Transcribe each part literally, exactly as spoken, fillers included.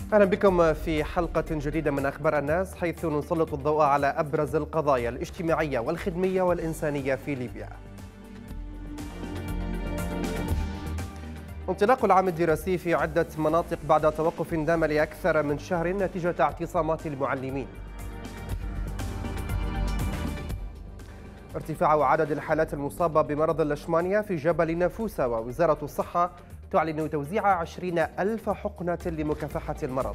أهلا بكم في حلقة جديدة من أخبار الناس، حيث نسلط الضوء على أبرز القضايا الاجتماعية والخدمية والإنسانية في ليبيا. انطلاق العام الدراسي في عدة مناطق بعد توقف دام لأكثر من شهر نتيجة اعتصامات المعلمين. ارتفاع عدد الحالات المصابة بمرض اللشمانيا في جبل نافوسة، ووزارة الصحة تعلن توزيع عشرين ألف حقنة لمكافحة المرض.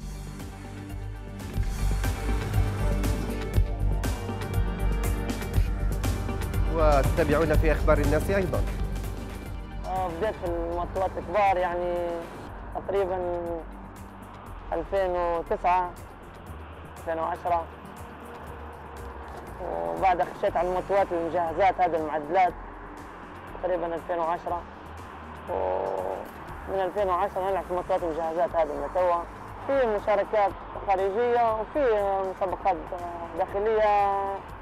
وتتابعون في أخبار الناس أيضا. بديت في المواصلات الكبار يعني تقريبا ألفين وتسعة ألفين وعشرة، وبعد خشيت على الموتوات المجهزات هذه المعدلات تقريبا ألفين وعشرة، ومن ألفين وعشرة نلعب في الموتوات المجهزات هذه لتوا. في مشاركات خارجية وفي مسابقات داخلية.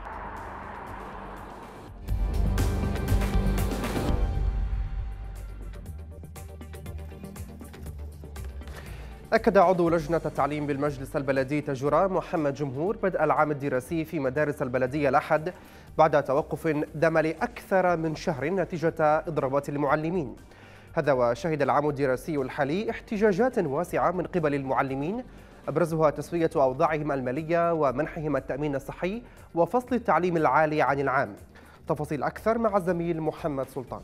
أكد عضو لجنة التعليم بالمجلس البلدي تاجورا محمد جمهور بدء العام الدراسي في مدارس البلدية الأحد بعد توقف دام لأكثر من شهر نتيجة إضرابات المعلمين. هذا وشهد العام الدراسي الحالي احتجاجات واسعة من قبل المعلمين، أبرزها تسوية أوضاعهم المالية ومنحهم التأمين الصحي وفصل التعليم العالي عن العام. تفاصيل أكثر مع الزميل محمد سلطان.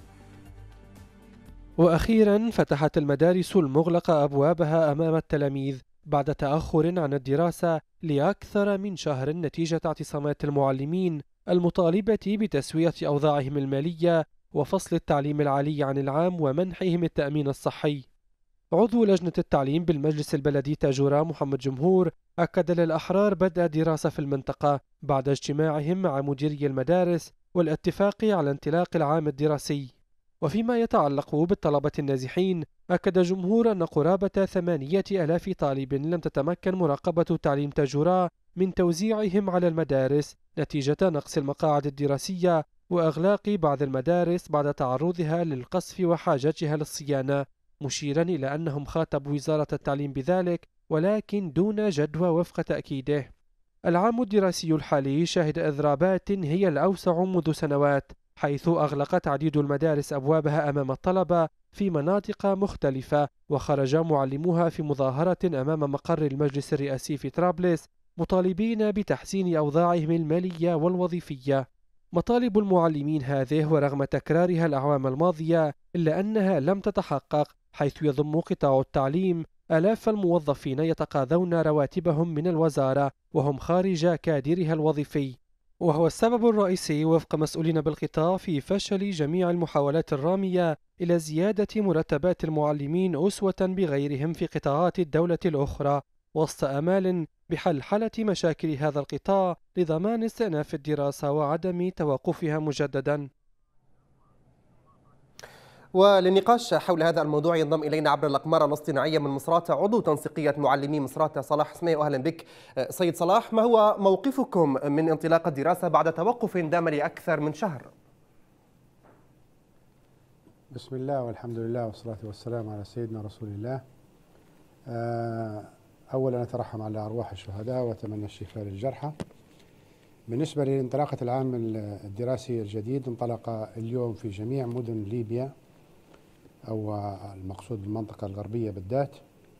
وأخيرا فتحت المدارس المغلقة أبوابها أمام التلاميذ بعد تأخر عن الدراسة لأكثر من شهر نتيجة اعتصامات المعلمين المطالبة بتسوية أوضاعهم المالية وفصل التعليم العالي عن العام ومنحهم التأمين الصحي. عضو لجنة التعليم بالمجلس البلدي تاجورا محمد جمهور أكد للأحرار بدء دراسة في المنطقة بعد اجتماعهم مع مديري المدارس والاتفاق على انطلاق العام الدراسي. وفيما يتعلق بالطلبة النازحين، أكد جمهور أن قرابة ثمانية آلاف طالب لم تتمكن مراقبة تعليم تاجورا من توزيعهم على المدارس نتيجة نقص المقاعد الدراسية وإغلاق بعض المدارس بعد تعرضها للقصف وحاجتها للصيانة، مشيرا إلى أنهم خاطبوا وزارة التعليم بذلك ولكن دون جدوى وفق تأكيده. العام الدراسي الحالي شهد إضرابات هي الأوسع منذ سنوات، حيث أغلقت عديد المدارس أبوابها أمام الطلبة في مناطق مختلفة، وخرج معلموها في مظاهرة أمام مقر المجلس الرئاسي في طرابلس مطالبين بتحسين أوضاعهم المالية والوظيفية. مطالب المعلمين هذه ورغم تكرارها الأعوام الماضية إلا أنها لم تتحقق، حيث يضم قطاع التعليم آلاف الموظفين يتقاضون رواتبهم من الوزارة وهم خارج كادرها الوظيفي، وهو السبب الرئيسي وفق مسؤولين بالقطاع في فشل جميع المحاولات الرامية إلى زيادة مرتبات المعلمين أسوة بغيرهم في قطاعات الدولة الأخرى، وسط آمال بحلحلة مشاكل هذا القطاع لضمان استئناف الدراسة وعدم توقفها مجددا. وللنقاش حول هذا الموضوع ينضم إلينا عبر الأقمار الاصطناعية من مصراتة عضو تنسيقية معلمي مصراتة صلاح سمية. أهلا بك سيد صلاح، ما هو موقفكم من انطلاق الدراسة بعد توقف دام لأكثر من شهر؟ بسم الله والحمد لله والصلاة والسلام على سيدنا رسول الله. أولا أترحم على أرواح الشهداء وأتمنى الشفاء للجرحى. بالنسبة لانطلاقة العام الدراسي الجديد، انطلق اليوم في جميع مدن ليبيا أو المقصود بالمنطقة الغربية بالذات.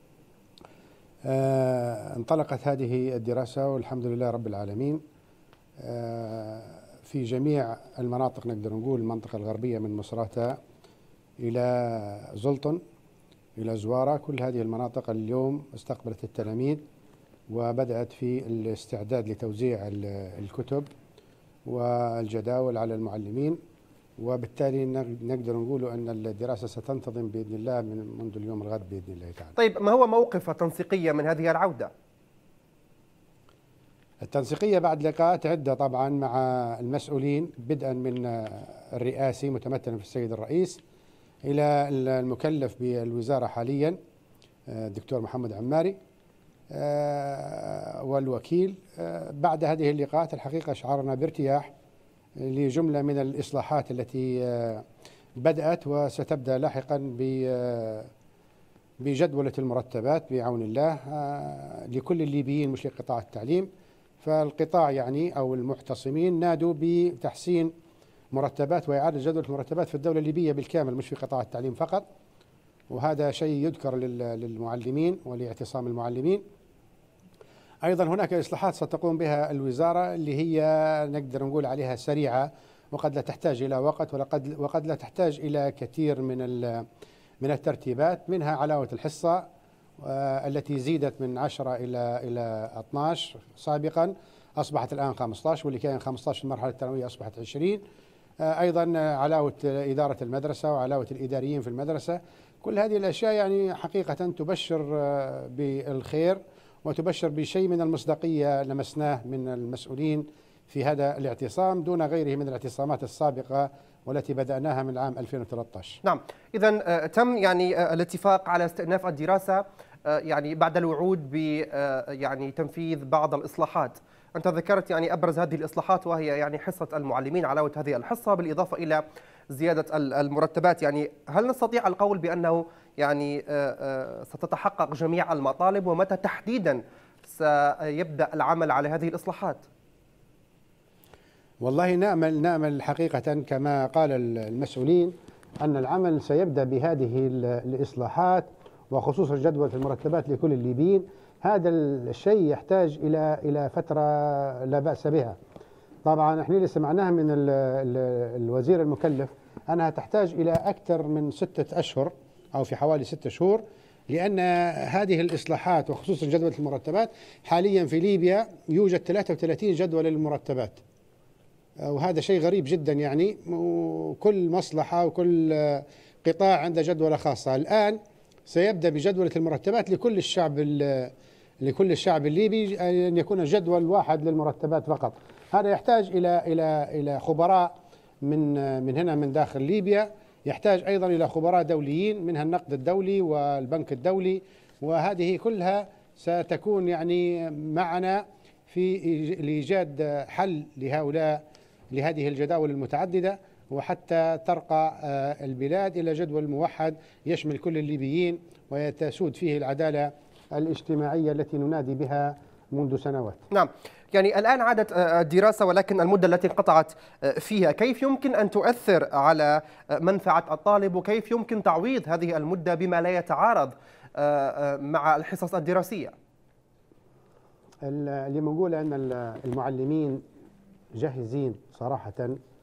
آه انطلقت هذه الدراسة والحمد لله رب العالمين آه في جميع المناطق، نقدر نقول المنطقة الغربية من مصراتة إلى زلطن إلى زوارة، كل هذه المناطق اليوم استقبلت التلاميذ وبدأت في الاستعداد لتوزيع الكتب والجداول على المعلمين، وبالتالي نقدر نقول أن الدراسة ستنتظم بإذن الله من منذ اليوم الغد بإذن الله تعالى. طيب، ما هو موقف التنسيقية من هذه العودة؟ التنسيقية بعد لقاءات عدة طبعا مع المسؤولين، بدءا من الرئاسي متمثلا في السيد الرئيس إلى المكلف بالوزارة حاليا الدكتور محمد عماري والوكيل. بعد هذه اللقاءات الحقيقة شعرنا بارتياح لجملة من الإصلاحات التي بدأت وستبدأ لاحقا بجدولة المرتبات بعون الله لكل الليبيين مش لقطاع التعليم. فالقطاع يعني أو المعتصمين نادوا بتحسين مرتبات وإعادة جدولة المرتبات في الدولة الليبية بالكامل مش في قطاع التعليم فقط، وهذا شيء يذكر للمعلمين ولاعتصام المعلمين. أيضا هناك إصلاحات ستقوم بها الوزارة اللي هي نقدر نقول عليها سريعة وقد لا تحتاج إلى وقت وقد وقد لا تحتاج إلى كثير من من الترتيبات، منها علاوة الحصة التي زيدت من عشرة إلى إلى اثني عشر سابقا، أصبحت الآن خمسة عشر، واللي كان خمسة عشر في المرحلة الثانوية أصبحت عشرين. أيضا علاوة إدارة المدرسة وعلاوة الإداريين في المدرسة. كل هذه الأشياء يعني حقيقة تبشر بالخير وتبشر بشيء من المصداقية لمسناه من المسؤولين في هذا الاعتصام دون غيره من الاعتصامات السابقة والتي بدأناها من عام ألفين وثلاثة عشر. نعم، إذا تم يعني الاتفاق على استئناف الدراسة يعني بعد الوعود ب يعني تنفيذ بعض الإصلاحات. أنت ذكرت يعني أبرز هذه الإصلاحات وهي يعني حصة المعلمين، علاوة هذه الحصة بالإضافة إلى زيادة المرتبات. يعني هل نستطيع القول بأنه يعني ستتحقق جميع المطالب، ومتى تحديدا سيبدأ العمل على هذه الإصلاحات؟ والله نأمل نأمل حقيقة كما قال المسؤولين أن العمل سيبدأ بهذه الإصلاحات وخصوصا جدولة المرتبات لكل الليبيين. هذا الشيء يحتاج إلى إلى فترة لا بأس بها. طبعا احنا اللي سمعناها من ال ال الوزير المكلف أنها تحتاج إلى أكثر من ستة أشهر أو في حوالي ستة شهور، لأن هذه الإصلاحات وخصوصا جدولة المرتبات حاليا في ليبيا يوجد ثلاثة وثلاثين جدول للمرتبات، وهذا شيء غريب جدا يعني، وكل مصلحة وكل قطاع عنده جدولة خاصة. الآن سيبدأ بجدولة المرتبات لكل الشعب لكل الشعب الليبي أن يكون جدول واحد للمرتبات فقط. هذا يحتاج إلى إلى إلى خبراء من من هنا من داخل ليبيا، يحتاج أيضا إلى خبراء دوليين منها النقد الدولي والبنك الدولي، وهذه كلها ستكون يعني معنا في لإيجاد حل لهؤلاء لهذه الجداول المتعددة، وحتى ترقى البلاد إلى جدول موحد يشمل كل الليبيين ويتسود فيه العدالة الاجتماعية التي ننادي بها منذ سنوات. نعم، يعني الآن عادت الدراسة ولكن المدة التي انقطعت فيها، كيف يمكن أن تؤثر على منفعة الطالب، وكيف يمكن تعويض هذه المدة بما لا يتعارض مع الحصص الدراسية؟ اللي بنقول أن المعلمين جاهزين صراحة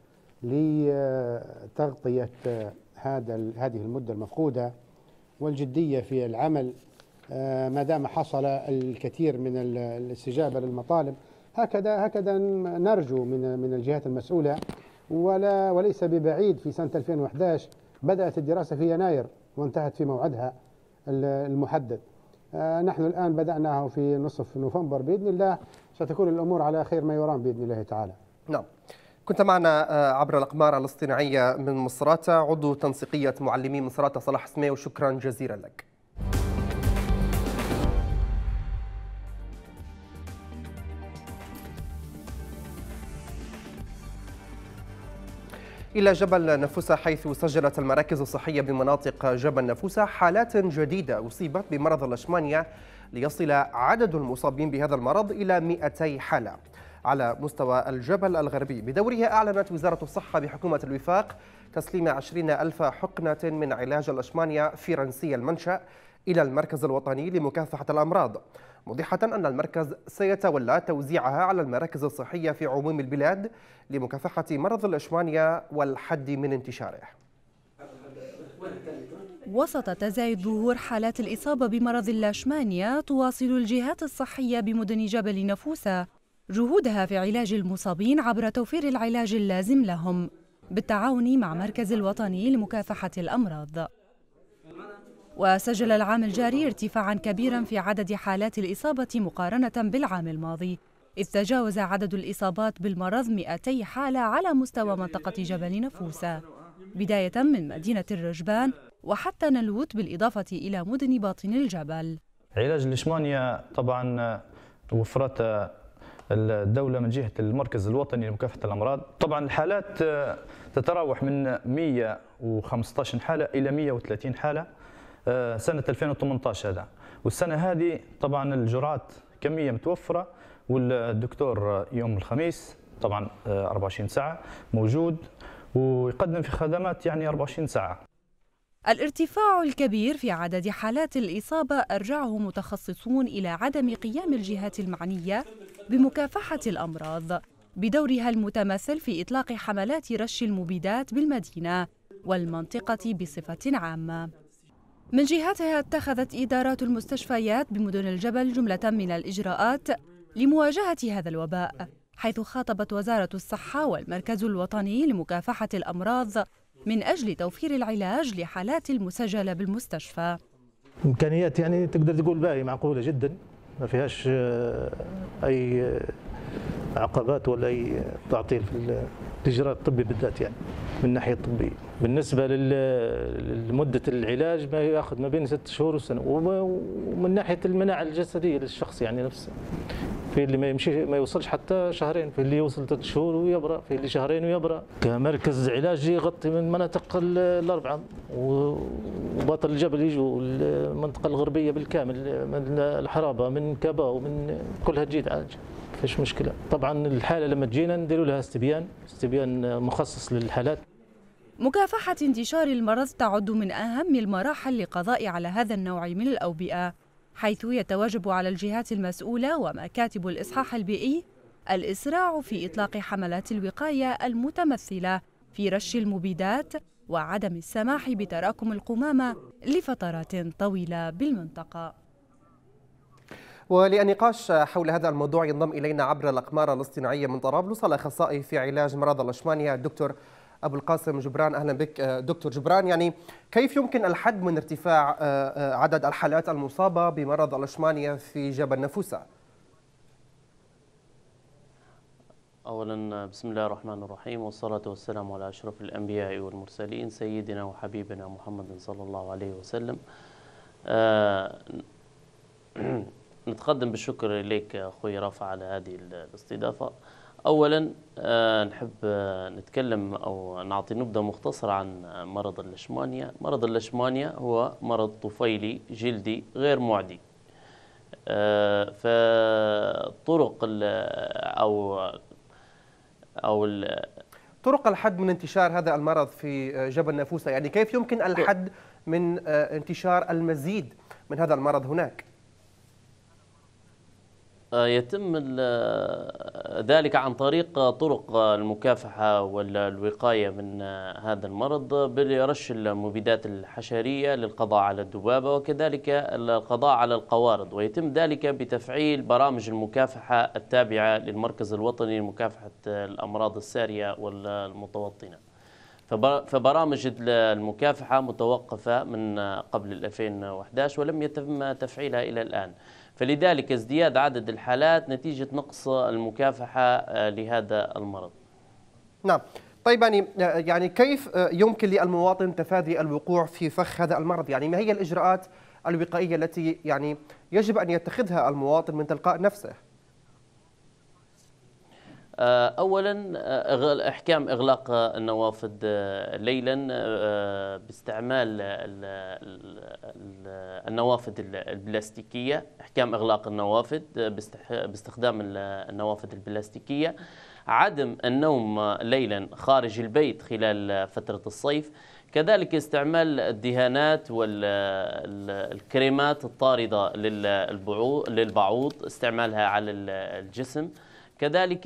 لتغطية هذا هذه المدة المفقودة والجدية في العمل، ما دام حصل الكثير من الاستجابة للمطالب. هكذا هكذا نرجو من من الجهات المسؤولة، ولا وليس ببعيد في سنة ألفين وأحد عشر بدأت الدراسة في يناير وانتهت في موعدها المحدد. نحن الآن بدأناه في نصف نوفمبر، بإذن الله ستكون الأمور على خير ما يرام بإذن الله تعالى. نعم، كنت معنا عبر الأقمار الاصطناعية من مصراتة عضو تنسيقية معلمين مصراتة صلاح سميه، وشكرا جزيلا لك. إلى جبل نفوسة، حيث سجلت المراكز الصحية بمناطق جبل نفوسة حالات جديدة أصيبت بمرض الإشمانيا، ليصل عدد المصابين بهذا المرض إلى مئتي حالة. على مستوى الجبل الغربي بدورها، أعلنت وزارة الصحة بحكومة الوفاق تسليم عشرين ألف حقنة من علاج الإشمانيا فرنسي المنشأ إلى المركز الوطني لمكافحة الأمراض، موضحة أن المركز سيتولى توزيعها على المراكز الصحية في عموم البلاد لمكافحة مرض الإشمانيا والحد من انتشاره. وسط تزايد ظهور حالات الإصابة بمرض اللاشمانيا، تواصل الجهات الصحية بمدن جبل نفوسة جهودها في علاج المصابين عبر توفير العلاج اللازم لهم بالتعاون مع مركز الوطني لمكافحة الأمراض. وسجل العام الجاري ارتفاعاً كبيراً في عدد حالات الإصابة مقارنة بالعام الماضي، إذ تجاوز عدد الإصابات بالمرض مئتي حالة على مستوى منطقة جبل نفوسة، بداية من مدينة الرجبان وحتى نلوت، بالإضافة إلى مدن باطن الجبل. علاج الإشمانيا طبعاً وفرت الدولة من جهة المركز الوطني لمكافحة الأمراض. طبعاً الحالات تتراوح من مئة وخمسة عشر حالة إلى مئة وثلاثين حالة، سنة ألفين وثمانية عشر هذا. والسنة هذه طبعا الجرعات كمية متوفرة، والدكتور يوم الخميس طبعا أربعة وعشرين ساعة موجود ويقدم في خدمات يعني أربعة وعشرين ساعة. الارتفاع الكبير في عدد حالات الإصابة أرجعه متخصصون إلى عدم قيام الجهات المعنية بمكافحة الأمراض بدورها المتمثل في إطلاق حملات رش المبيدات بالمدينة والمنطقة بصفة عامة. من جهتها اتخذت إدارات المستشفيات بمدن الجبل جملة من الإجراءات لمواجهة هذا الوباء، حيث خاطبت وزارة الصحة والمركز الوطني لمكافحة الأمراض من أجل توفير العلاج لحالات المسجلة بالمستشفى. إمكانيات يعني تقدر تقول باهي معقولة جدا، ما فيهاش أي عقبات ولا أي تعطيل في الإجراء الطبي بالذات يعني من الناحية الطبية. بالنسبة لمدة العلاج ما يأخذ ما بين ست شهور وسنة، ومن ناحية المناعة الجسدية للشخص يعني نفسه، في اللي ما يمشي ما يوصلش حتى شهرين، في اللي يوصل ثلاث شهور ويبرأ، في اللي شهرين ويبرأ. كمركز علاجي يغطي من مناطق الأربعة، وباطن الجبل يجوا المنطقة الغربية بالكامل، من الحرابة من كابا ومن كلها تجي تعالج، فيش مشكلة. طبعا الحالة لما تجينا نديروا لها استبيان، استبيان مخصص للحالات. مكافحة انتشار المرض تعد من أهم المراحل للقضاء على هذا النوع من الأوبئة، حيث يتواجب على الجهات المسؤولة ومكاتب الإصحاح البيئي الإسراع في إطلاق حملات الوقاية المتمثلة في رش المبيدات وعدم السماح بتراكم القمامة لفترات طويلة بالمنطقة. وللنقاش حول هذا الموضوع ينضم إلينا عبر الأقمار الاصطناعية من طرابلس الأخصائي في علاج مرض الأشمانيا الدكتور أبو القاسم جبران. أهلا بك دكتور جبران. يعني كيف يمكن الحد من ارتفاع عدد الحالات المصابة بمرض الأشمانيا في جبل نفوسة؟ أولا بسم الله الرحمن الرحيم، والصلاة والسلام على أشرف الأنبياء والمرسلين سيدنا وحبيبنا محمد صلى الله عليه وسلم. آه نتقدم بالشكر إليك أخوي رافع على هذه الاستضافة. أولا آه نحب آه نتكلم أو نعطي نبذة مختصرة عن مرض اللشمانيا. مرض اللشمانيا هو مرض طفيلي جلدي غير معدي. آه فطرق أو أو طرق الحد من انتشار هذا المرض في جبل نفوسة، يعني كيف يمكن الحد من انتشار المزيد من هذا المرض هناك؟ يتم ذلك عن طريق طرق المكافحة والوقاية من هذا المرض برش المبيدات الحشرية للقضاء على الذبابة، وكذلك القضاء على القوارض، ويتم ذلك بتفعيل برامج المكافحة التابعة للمركز الوطني لمكافحة الأمراض السارية والمتوطنة. فبرامج المكافحة متوقفة من قبل ألفين وأحد عشر ولم يتم تفعيلها إلى الآن، فلذلك ازدياد عدد الحالات نتيجة نقص المكافحة لهذا المرض. نعم، طيب يعني يعني كيف يمكن للمواطن تفادي الوقوع في فخ هذا المرض؟ يعني ما هي الإجراءات الوقائية التي يعني يجب أن يتخذها المواطن من تلقاء نفسه؟ أولا إحكام إغلاق النوافذ ليلا باستعمال النوافذ البلاستيكية، إحكام إغلاق النوافذ باستخدام النوافذ البلاستيكية، عدم النوم ليلا خارج البيت خلال فترة الصيف، كذلك استعمال الدهانات والكريمات الطاردة للبعوض استعمالها على الجسم، كذلك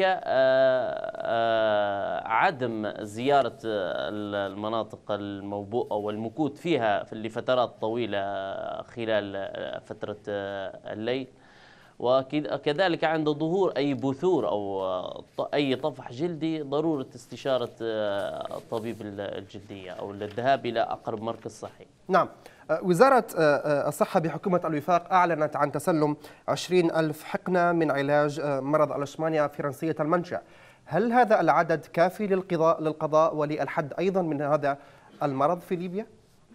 عدم زيارة المناطق الموبوءة والمكوث فيها لفترات طويلة خلال فترة الليل، وكذلك عند ظهور أي بثور أو أي طفح جلدي ضرورة استشارة الطبيب الجلدية أو الذهاب إلى أقرب مركز صحي. نعم، وزارة الصحة بحكومة الوفاق أعلنت عن تسلم عشرين ألف حقنة من علاج مرض الأشمانيا فرنسية المنشأ. هل هذا العدد كافي للقضاء للقضاء وللحد أيضا من هذا المرض في ليبيا؟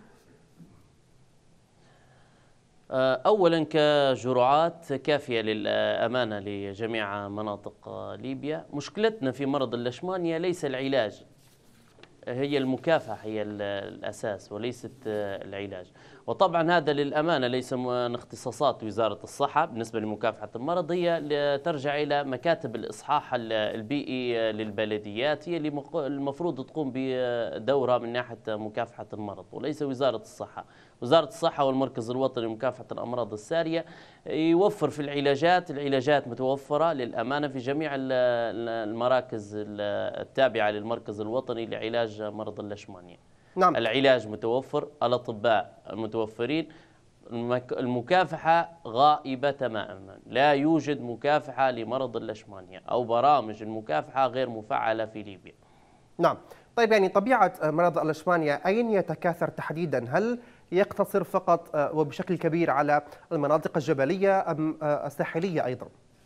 أولا كجرعات كافية للأمانة لجميع مناطق ليبيا. مشكلتنا في مرض اللشمانيا ليس العلاج، هي المكافحة هي الأساس وليست العلاج. وطبعا هذا للأمانة ليس من اختصاصات وزارة الصحة بالنسبة لمكافحة المرض، هي ترجع إلى مكاتب الإصحاح البيئي للبلديات، هي اللي المفروض تقوم بدورها من ناحية مكافحة المرض وليس وزارة الصحة. وزارة الصحة والمركز الوطني لمكافحة الأمراض السارية يوفر في العلاجات، العلاجات متوفرة للأمانة في جميع المراكز التابعة للمركز الوطني لعلاج مرض الليشمانيا. نعم. العلاج متوفر، الأطباء المتوفرين، المكافحة غائبة تماما، لا يوجد مكافحة لمرض الليشمانيا أو برامج المكافحة غير مفعلة في ليبيا. نعم. طيب يعني طبيعة مرض الليشمانيا أين يتكاثر تحديدا؟ هل يقتصر فقط وبشكل كبير على المناطق الجبلية أم الساحلية أيضا؟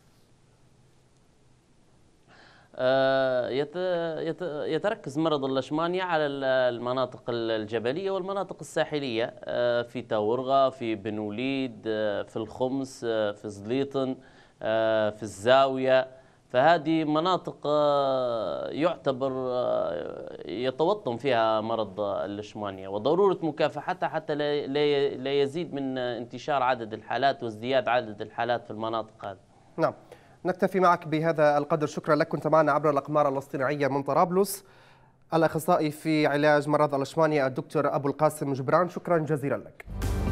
يتركز مرض الليشمانيا على المناطق الجبلية والمناطق الساحلية، في تاورغا، في بن وليد، في الخمس، في زليطن، في الزاوية. فهذه مناطق يعتبر يتوطن فيها مرض الليشمانيا، وضرورة مكافحتها حتى لا يزيد من انتشار عدد الحالات وازدياد عدد الحالات في المناطق هذه. نعم. نكتفي معك بهذا القدر، شكرا لك. كنت معنا عبر الأقمار الاصطناعية من طرابلس الأخصائي في علاج مرض الليشمانيا الدكتور أبو القاسم جبران، شكرا جزيلا لك.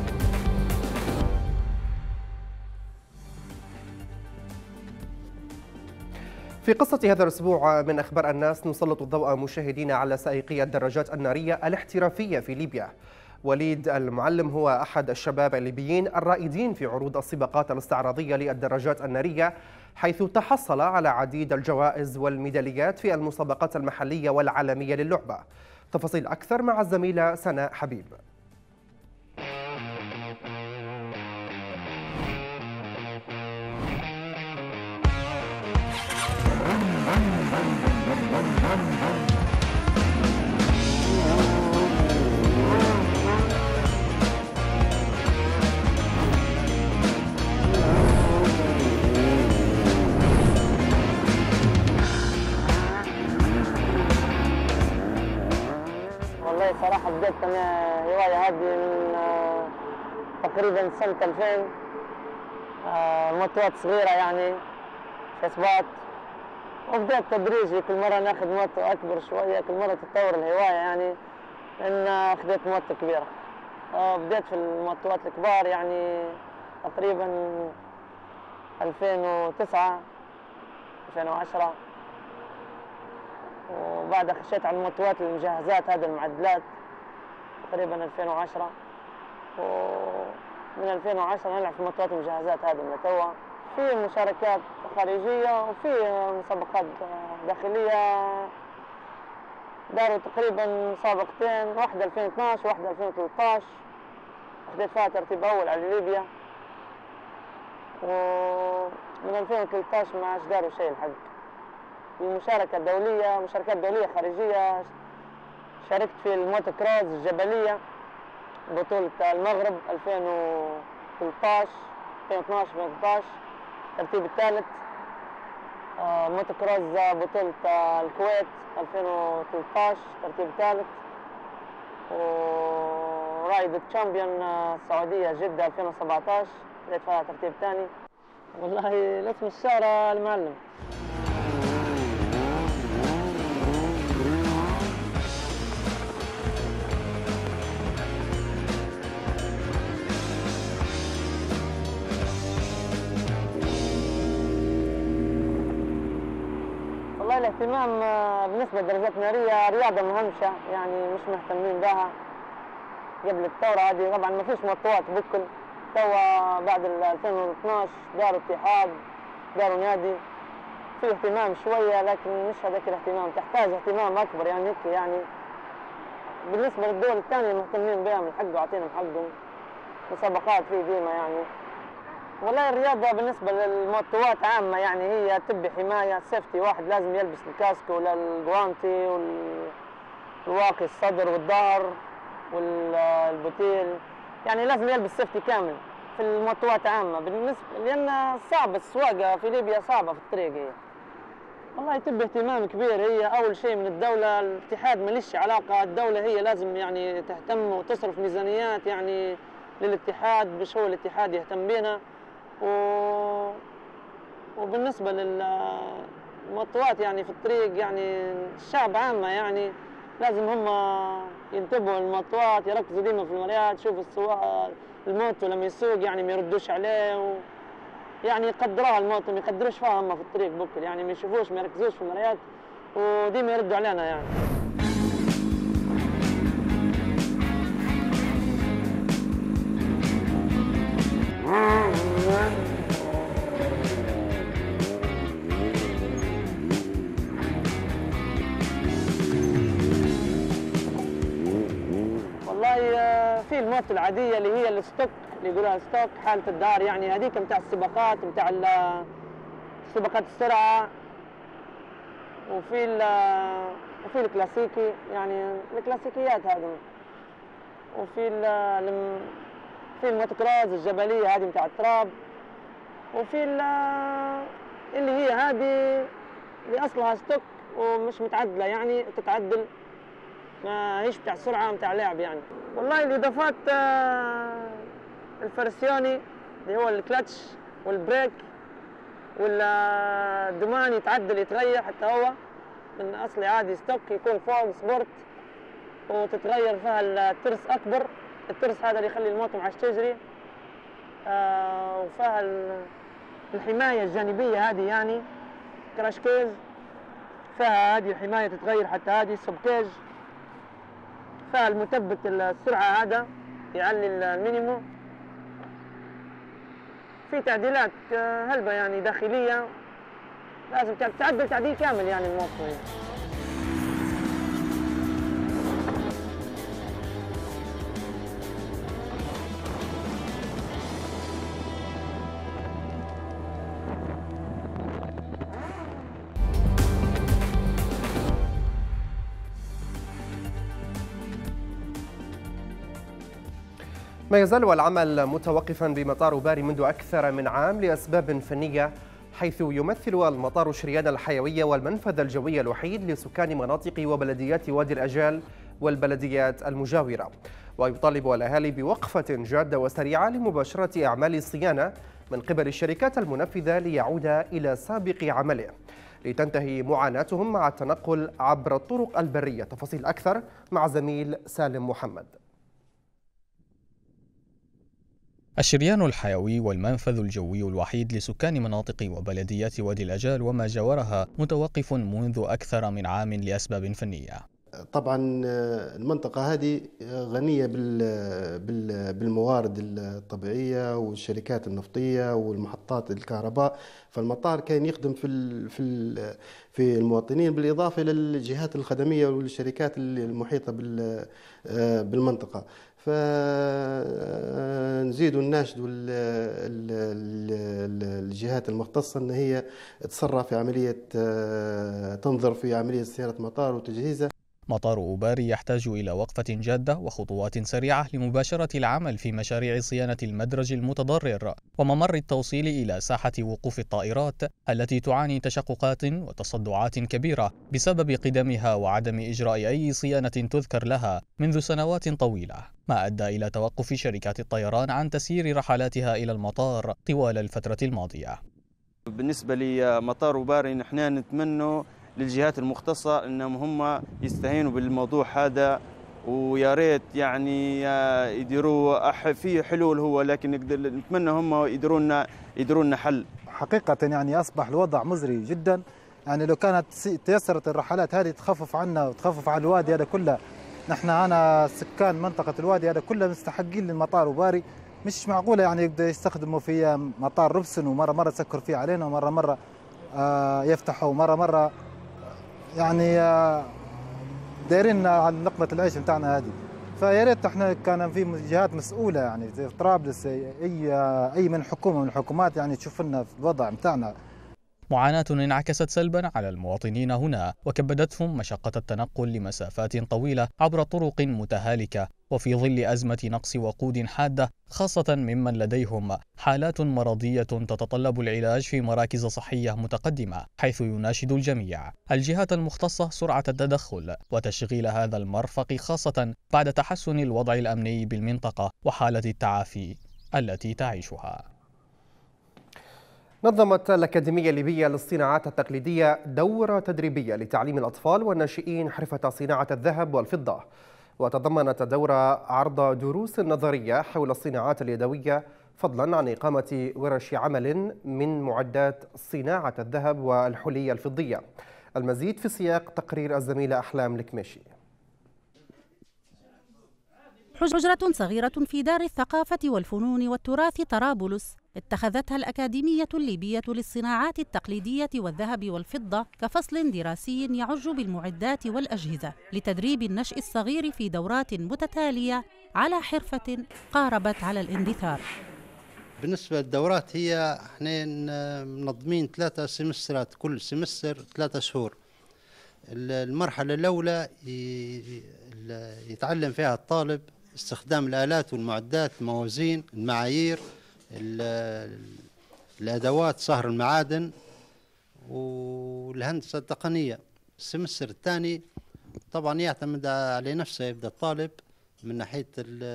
في قصة هذا الأسبوع من أخبار الناس نسلط الضوء مشاهدينا على سائقي الدراجات النارية الاحترافية في ليبيا. وليد المعلم هو أحد الشباب الليبيين الرائدين في عروض السباقات الاستعراضية للدراجات النارية، حيث تحصل على عديد الجوائز والميداليات في المسابقات المحلية والعالمية للعبة. تفاصيل أكثر مع الزميلة سناء حبيب. صراحة بديت أنا هواية هذه من تقريبا سنة ألفين، موتوات صغيرة يعني في إثبات، وبدأت تدريجي كل مرة ناخذ موتو أكبر شوية، كل مرة تتطور الهواية يعني إن أخذت موتو كبيرة. بديت في الموتوات الكبار يعني تقريبا ألفين وتسعة ألفين وعشرة، وبعدها خشيت على الموتوات المجهزات هذه المعدلات تقريبا ألفين وعشرة، ومن ألفين وعشرة نلعب في الموتوات المجهزات هذه من توا، في مشاركات خارجية وفي مسابقات داخلية. داروا تقريبا مسابقتين، واحدة ألفين واثناشر وواحدة ألفين وثلاثة عشر، أخذت فيها ترتيب أول على ليبيا، ومن ألفين وثلاثة عشر ما عادش داروا شيء الحق. المشاركة الدولية، مشاركات دولية خارجية، شاركت في الموتو كروز الجبلية بطولة المغرب ألفين وثلاثة عشر ألفين واثناشر ألفين وثلاثة عشر الترتيب الثالث. موتو كروز بطولة الكويت ألفين وثلاثة عشر الترتيب الثالث. ورايد تشامبيون السعودية جدة ألفين وسبعة عشر لقيت فيها ترتيب ثاني. والله الاسم الشارع المعلم. الاهتمام بالنسبة للدراجات النارية رياضة مهمشة، يعني مش مهتمين بها. قبل الثورة هذه طبعا ما فيش موتوات بكل، توا بعد ألفين واثناشر داروا اتحاد، داروا نادي، في اهتمام شوية لكن مش هذاك الاهتمام، تحتاج اهتمام أكبر يعني هيك يعني. بالنسبة للدول الثانية مهتمين بها من حقه، عاطينهم حقهم، مسابقات فيه ديما يعني. والله الرياضة بالنسبة للموتوات عامة يعني هي تبي حماية سيفتي، واحد لازم يلبس الكاسكو ولا الجوانتي والواقي الصدر والظهر والبوتيل، يعني لازم يلبس سيفتي كامل في الموتوات عامة بالنسبة، لأن صعب السواقة في ليبيا، صعبة في الطريق هي. والله يتم اهتمام كبير. هي اول شيء من الدوله، الاتحاد ماليش علاقه، الدوله هي لازم يعني تهتم وتصرف ميزانيات يعني للاتحاد باش هو الاتحاد يهتم بنا. و... وبالنسبه للمطوات يعني في الطريق يعني الشعب عامه يعني لازم هم ينتبهوا للمطوات، يركزوا ديما في المرايات، يشوفوا السواق الموتو لما يسوق يعني ما يردوش عليه و... يعني يقدروها الموتو، ما يقدروش فيها هم في الطريق بكل يعني ما يشوفوش ما يركزوش في المرايات وديما يردوا علينا يعني. والله في الموت العاديه اللي هي الستوك اللي يقولوها ستوك حاله الدار يعني، هذيك نتاع السباقات نتاع سباقات السرعه، وفي وفي الكلاسيكي يعني الكلاسيكيات هذه، وفي في الموتوكروز الجبليه هذه نتاع التراب، وفي اللي هي هذه اللي اصلها ستوك ومش متعدله يعني تتعدل، ما هيش بتاع سرعه بتاع لعب يعني. والله الاضافات الفرسيوني اللي هو الكلتش والبريك والدمان يتعدل يتغير حتى هو من اصلي عادي ستوك يكون فوق سبورت وتتغير فيها الترس اكبر، الترس هذا اللي يخلي الموتو ما عادش تجري. آه وفيها الحمايه الجانبيه هذه يعني كراش كيج، فيها هذه الحمايه تتغير حتى هذه سبكيج، فيها المثبت السرعه هذا يعلي المينيموم، في تعديلات هلبة يعني داخلية لازم تعدل تعديل كامل يعني الموتو يعني. ما يزال العمل متوقفا بمطار باري منذ أكثر من عام لأسباب فنية، حيث يمثل المطار شريان الحيوية والمنفذ الجوي الوحيد لسكان مناطق وبلديات وادي الأجال والبلديات المجاورة، ويطالب الأهالي بوقفة جادة وسريعة لمباشرة أعمال الصيانة من قبل الشركات المنفذة ليعود إلى سابق عمله، لتنتهي معاناتهم مع التنقل عبر الطرق البرية. تفاصيل أكثر مع زميل سالم محمد. الشريان الحيوي والمنفذ الجوي الوحيد لسكان مناطق وبلديات وادي الأجال وما جاورها متوقف منذ أكثر من عام لأسباب فنية. طبعا المنطقة هذه غنية بالموارد الطبيعية والشركات النفطية والمحطات الكهرباء، فالمطار كان يخدم في في المواطنين بالإضافة للجهات الخدمية والشركات المحيطة بالمنطقة. فنزيد الناشد الجهات المختصة أن هي تسرع في عملية تنظر في عملية صيانة مطار وتجهيزه. مطار أباري يحتاج إلى وقفة جادة وخطوات سريعة لمباشرة العمل في مشاريع صيانة المدرج المتضرر وممر التوصيل إلى ساحة وقوف الطائرات التي تعاني تشققات وتصدعات كبيرة بسبب قدمها وعدم إجراء أي صيانة تذكر لها منذ سنوات طويلة، ما أدى إلى توقف شركات الطيران عن تسيير رحلاتها إلى المطار طوال الفترة الماضية. بالنسبة لمطار أباري نحن نتمنى للجهات المختصة انهم هم يستهينوا بالموضوع هذا، ويا ريت يعني يديروا في حلول هو، لكن نتمنى هم يديروا يديروا لنا حل. حقيقة يعني اصبح الوضع مزري جدا، يعني لو كانت تيسرت الرحلات هذه تخفف عنا وتخفف على الوادي هذا كله. نحن انا سكان منطقة الوادي هذا كله مستحقين للمطار أباري، مش معقولة يعني يبدا يستخدموا في مطار ربسن ومرة مرة تسكر فيه علينا ومرة مرة آه يفتحوا ومرة مرة يعني دايرين على لقمة العيش بتاعنا هذه. فيا ريت احنا كان في جهات مسؤولة يعني في طرابلس اي اي من حكومة من الحكومات يعني تشوف لنا في الوضع بتاعنا. معاناة انعكست سلبا على المواطنين هنا وكبدتهم مشقة التنقل لمسافات طويلة عبر طرق متهالكة، وفي ظل أزمة نقص وقود حادة خاصة ممن لديهم حالات مرضية تتطلب العلاج في مراكز صحية متقدمة، حيث يناشد الجميع الجهات المختصة سرعة التدخل وتشغيل هذا المرفق، خاصة بعد تحسن الوضع الأمني بالمنطقة وحالة التعافي التي تعيشها. نظمت الأكاديمية الليبية للصناعات التقليدية دورة تدريبية لتعليم الأطفال والناشئين حرفة صناعة الذهب والفضة، وتضمنت الدورة عرض دروس نظرية حول الصناعات اليدوية، فضلا عن إقامة ورش عمل من معدات صناعة الذهب والحلي الفضية. المزيد في سياق تقرير الزميلة أحلام الكميشي. حجرة صغيرة في دار الثقافة والفنون والتراث طرابلس اتخذتها الأكاديمية الليبية للصناعات التقليدية والذهب والفضة كفصل دراسي يعج بالمعدات والأجهزة لتدريب النشء الصغير في دورات متتالية على حرفة قاربت على الاندثار. بالنسبة للدورات هي احنا منظمين ثلاثة سمسترات، كل سمستر ثلاثة شهور. المرحلة الأولى يتعلم فيها الطالب استخدام الآلات والمعدات، الموازين، المعايير، الأدوات، صهر المعادن والهندسة التقنية. السمستر الثاني طبعا يعتمد على نفسه، يبدأ الطالب من ناحية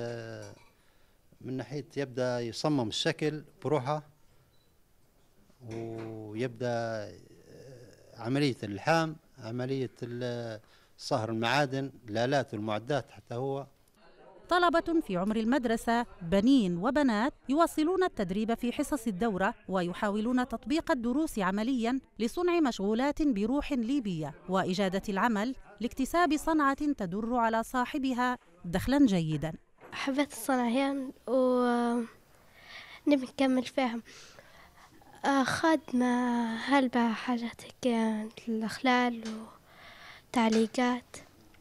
من ناحية يبدأ يصمم الشكل بروحه، ويبدأ عملية اللحام، عملية صهر المعادن، الآلات والمعدات. حتى هو طلبة في عمر المدرسة بنين وبنات يواصلون التدريب في حصص الدورة ويحاولون تطبيق الدروس عملياً لصنع مشغولات بروح ليبية وإجادة العمل لاكتساب صنعة تدر على صاحبها دخلاً جيداً. حبيت الصناعية ونبي نكمل فيها خادمة هلبة حاجات هيك الأخلال وتعليقات،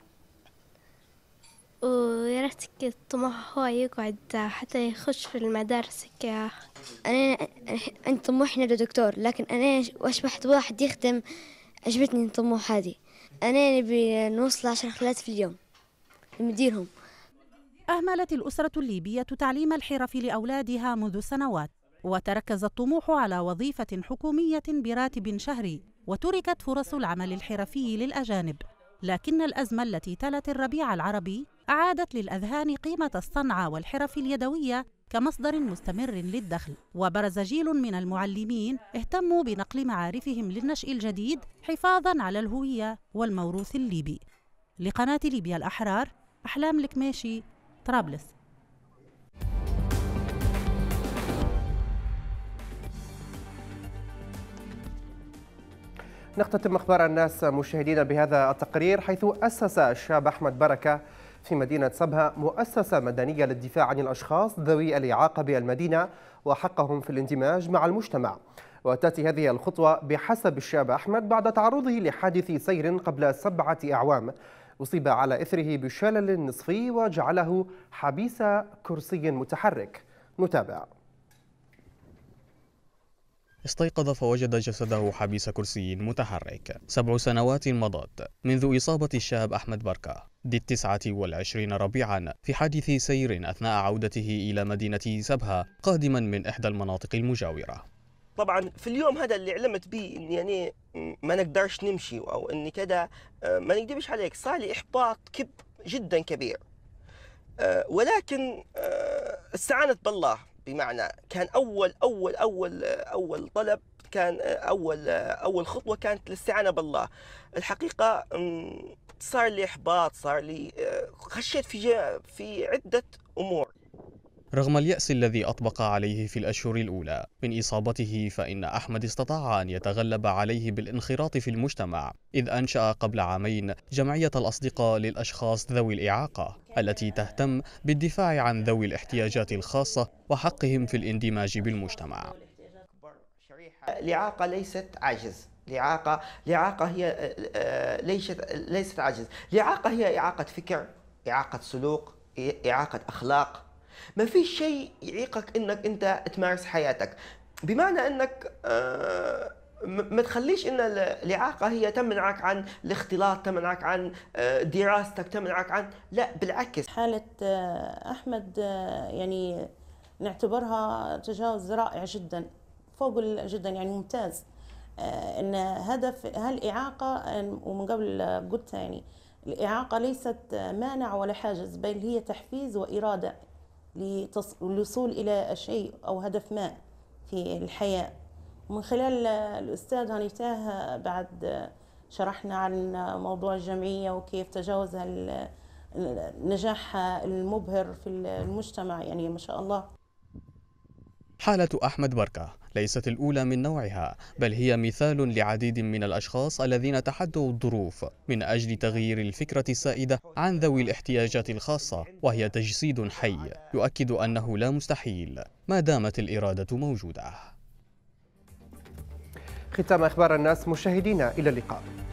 وياريت الطموح هو يقعد حتى يخش في المدارس. أنا عندي طموح إني دكتور، لكن أنا وأشبحت واحد يخدم. عجبتني الطموح هذه. أنا نبي نوصل عشر خلات في اليوم لمديرهم. أهملت الأسرة الليبية تعليم الحرف لأولادها منذ سنوات، وتركز الطموح على وظيفة حكومية براتب شهري، وتركت فرص العمل الحرفي للأجانب. لكن الأزمة التي تلت الربيع العربي أعادت للأذهان قيمة الصنعة والحرف اليدوية كمصدر مستمر للدخل، وبرز جيل من المعلمين اهتموا بنقل معارفهم للنشء الجديد حفاظاً على الهوية والموروث الليبي. لقناة ليبيا الأحرار، أحلام الكميشي، طرابلس. نختتم أخبار الناس مشاهدينا بهذا التقرير، حيث أسس الشاب أحمد بركة في مدينة سبها مؤسسة مدنية للدفاع عن الأشخاص ذوي الإعاقة بالمدينة وحقهم في الاندماج مع المجتمع. وتأتي هذه الخطوة بحسب الشاب أحمد بعد تعرضه لحادث سير قبل سبعة أعوام أصيب على إثره بشلل نصفي وجعله حبيس كرسي متحرك. نتابع. استيقظ فوجد جسده حبيس كرسي متحرك. سبع سنوات مضت منذ إصابة الشاب أحمد بركة ذي التسعة والعشرين ربيعا في حادث سير أثناء عودته إلى مدينة سبها قادما من إحدى المناطق المجاورة. طبعا في اليوم هذا اللي علمت به اني يعني ما نقدرش نمشي او اني كذا، ما نكذبش عليك، صار لي احباط كب جدا كبير، ولكن استعانت بالله. بمعنى كان اول اول اول اول طلب، كان اول اول خطوه كانت الاستعانه بالله. الحقيقه صار لي احباط، صار لي خشيت في في عده امور. رغم اليأس الذي أطبق عليه في الأشهر الأولى من إصابته، فإن أحمد استطاع أن يتغلب عليه بالانخراط في المجتمع، إذ أنشأ قبل عامين جمعية الأصدقاء للأشخاص ذوي الإعاقة التي تهتم بالدفاع عن ذوي الاحتياجات الخاصة وحقهم في الاندماج بالمجتمع. الإعاقة ليست عجز، الإعاقة الإعاقة هي ليست ليست عجز، الإعاقة هي إعاقة فكر، إعاقة سلوك، إعاقة أخلاق. ما فيش شيء يعيقك انك انت تمارس حياتك. بمعنى انك ما تخليش ان الاعاقه هي تمنعك عن الاختلاط، تمنعك عن دراستك، تمنعك عن، لا بالعكس. حاله احمد يعني نعتبرها تجاوز رائع جدا، فوق جدا يعني ممتاز. ان هدف هالاعاقه، ومن قبل قلت يعني الاعاقه ليست مانع ولا حاجز، بل هي تحفيز واراده للوصول الى شيء او هدف ما في الحياه. من خلال الأستاذ هاني تاه بعد شرحنا عن موضوع الجمعية وكيف تجاوزها النجاح المبهر في المجتمع، يعني ما شاء الله. حالة أحمد بركة ليست الأولى من نوعها، بل هي مثال لعديد من الأشخاص الذين تحدوا الظروف من أجل تغيير الفكرة السائدة عن ذوي الاحتياجات الخاصة، وهي تجسيد حي يؤكد أنه لا مستحيل ما دامت الإرادة موجودة. ختام أخبار الناس مشاهدينا، إلى اللقاء.